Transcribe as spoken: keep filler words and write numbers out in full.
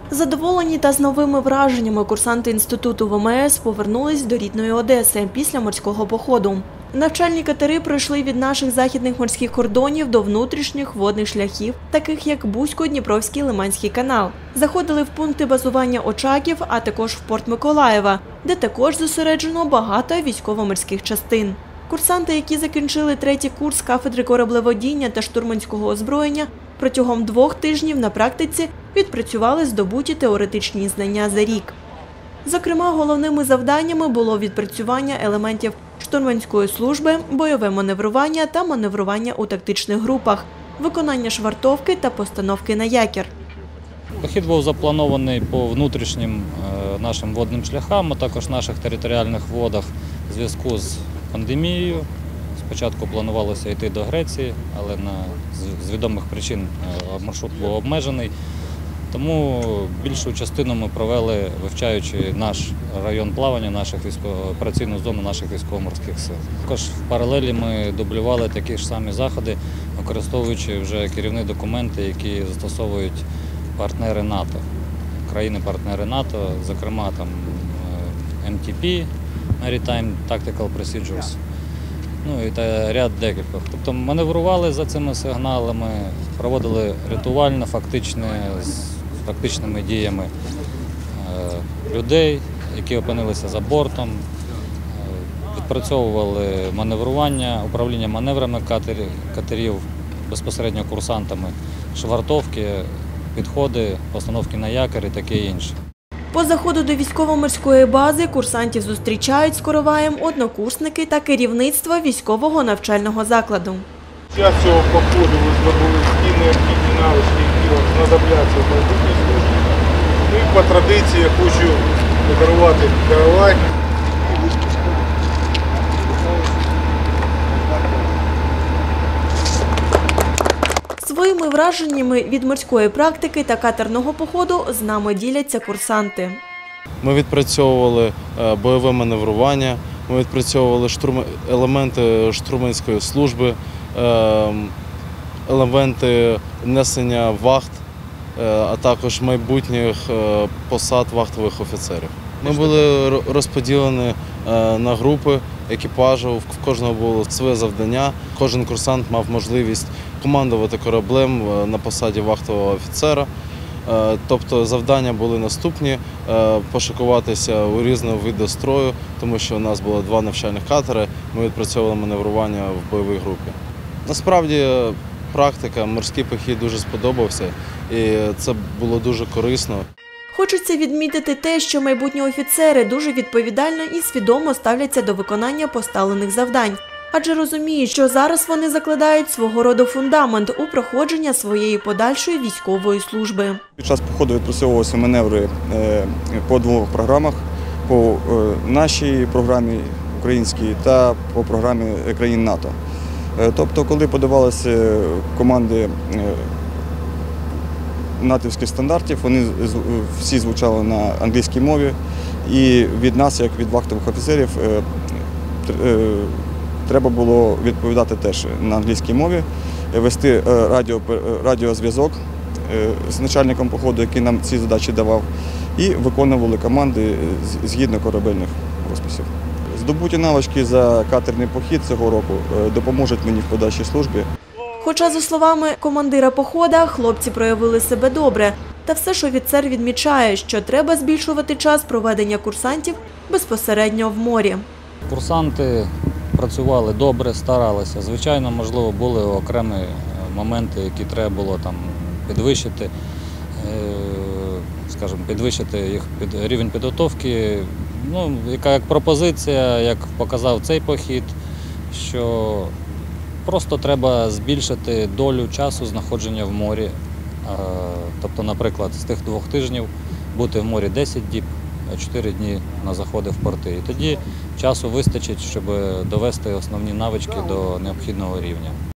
Задоволені та з новими враженнями курсанти інституту ВМС повернулись до рідної Одеси після морського походу. Навчальні катери пройшли від наших західних морських кордонів до внутрішніх водних шляхів, таких як Бузько-Дніпровський Лиманський канал. Заходили в пункти базування Очаків, а також в порт Миколаєва, де також зосереджено багато військово-морських частин. Курсанти, які закінчили третій курс кафедри кораблеводіння та штурманського озброєння, протягом двох тижнів на практиці відпрацювали здобуті теоретичні знання за рік. Зокрема, головними завданнями було відпрацювання елементів штурманської служби, бойове маневрування та маневрування у тактичних групах, виконання швартовки та постановки на якір. Похід був запланований по внутрішнім нашим водним шляхам, а також наших територіальних водах у зв'язку з пандемією. Спочатку планувалося йти до Греції, але на, з відомих причин маршрут був обмежений. Тому більшу частину ми провели, вивчаючи наш район плавання, нашу операційну зону наших військово-морських сил. Також в паралелі ми дублювали такі ж самі заходи, використовуючи вже керівні документи, які застосовують партнери НАТО, країни-партнери НАТО, зокрема там ем ті пі – Maritime Tactical Procedures, ну і та ряд декількох. Тобто маневрували за цими сигналами, проводили рятувальне, фактичне, з фактичними діями людей, які опинилися за бортом, відпрацьовували маневрування, управління маневрами катерів безпосередньо курсантами, швартовки, підходи, постановки на якір і таке інше. По заходу до військово-морської бази курсантів зустрічають з короваєм однокурсники та керівництво військового навчального закладу. Під час цього походу ви здобули ті необхідні навички, які вам знадобляться в майбутній службі. Ну і по традиції я хочу подарувати коровай. Своїми враженнями від морської практики та катерного походу з нами діляться курсанти. Ми відпрацьовували бойове маневрування, ми відпрацьовували штурм... елементи штурманської служби, елементи несення вахт, а також майбутніх посад вахтових офіцерів. Ми були розподілені на групи екіпажу, в кожного було своє завдання. Кожен курсант мав можливість командувати кораблем на посаді вахтового офіцера. Тобто завдання були наступні – пошикуватися у різного виду строю, тому що у нас було два навчальних катери, ми відпрацьовували маневрування в бойовій групі. Насправді практика, морський похід дуже сподобався і це було дуже корисно. Хочеться відмітити те, що майбутні офіцери дуже відповідально і свідомо ставляться до виконання поставлених завдань, адже розуміють, що зараз вони закладають свого роду фундамент у проходження своєї подальшої військової служби. Під час походу відпрацьовувалися маневри по двох програмах, по нашій програмі українській та по програмі країн НАТО. Тобто, коли подавалися команди натівських стандартів, вони всі звучали на англійській мові, і від нас, як від вахтових офіцерів, треба було відповідати теж на англійській мові, вести радіо, радіозв'язок з начальником походу, який нам ці задачі давав, і виконували команди згідно корабельних розписів. Здобуті навички за катерний похід цього року допоможуть мені в подальшій службі. Хоча, за словами командира похода, хлопці проявили себе добре, та все ж офіцер відмічає, що треба збільшувати час проведення курсантів безпосередньо в морі. Курсанти працювали добре, старалися. Звичайно, можливо, були окремі моменти, які треба було там підвищити, скажімо, підвищити їх під рівень підготовки. Ну, яка як пропозиція, як показав цей похід, що просто треба збільшити долю часу знаходження в морі. Тобто, наприклад, з тих двох тижнів бути в морі десять діб, а чотири дні на заходи в порти. І тоді часу вистачить, щоб довести основні навички до необхідного рівня.